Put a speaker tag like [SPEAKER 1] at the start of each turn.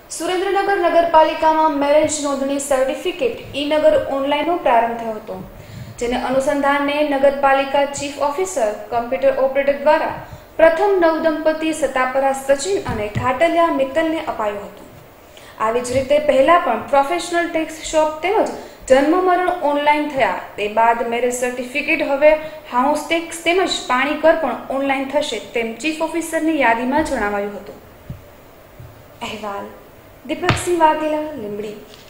[SPEAKER 1] સુરેન્દ્રનગર નગરપાલિકામાં મેરેજ નોંધણી સર્ટિફિકેટ ઈ-નગર ઓનલાઈનનો પ્રારંભ થયો હતો, જેને અનુસંધાને નગરપાલિકા ચીફ ઓફિસર કમ્પ્યુટર ઓપરેટર દ્વારા પ્રથમ નવદંપતિ સતાપરા સચિન અને ઘાટલિયા મિત્તલને અપાયું હતું। આવી જ રીતે પહેલા પણ પ્રોફેશનલ ટેક્સ શોપ તેમજ જન્મ મરણ ઓનલાઈન થયા તે બાદ મેરેજ સર્ટિફિકેટ હવે હાઉસ ટેક્સ તેમજ પાણી કર પણ ઓનલાઈન થશે તેમ ચીફ ઓફિસરની યાદીમાં જણાવાયું હતું। અહેવાલ દીપકસિંહ વાઘેલા, લીંબડી।